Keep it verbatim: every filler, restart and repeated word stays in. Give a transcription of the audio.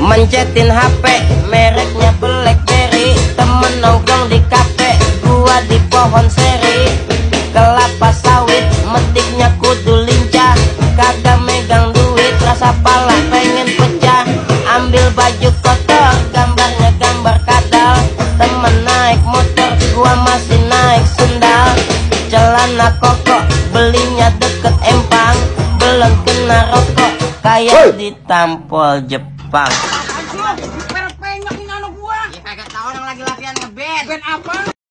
Mencetin H P mereknya BlackBerry. Temen nongkrong di kafe, gua di pohon seri. Kelapa sawit, metiknya kudu lincah. Kagak megang duit, rasa pala pengen pecah. Ambil baju kotor, gambarnya gambar kadal. Temen naik motor, gua masih naik sendal. Celana koko, belinya deket Empang. Belum kena rokok, kayak ditampol Jepang.